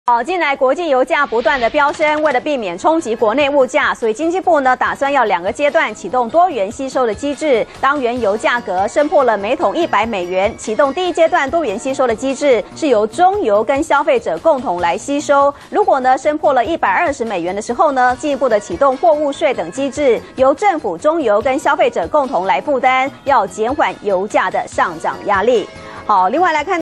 近来国际油价不断的飙升，为了避免冲击国内物价，所以经济部呢打算要2个阶段启动多元吸收的机制。当原油价格升破了每桶100美元，启动第1阶段多元吸收的机制，是由中油跟消费者共同来吸收。如果呢升破了120美元的时候呢，进一步的启动货物税等机制，由政府、中油跟消费者共同来负担，要减缓油价的上涨压力。好，另外来看。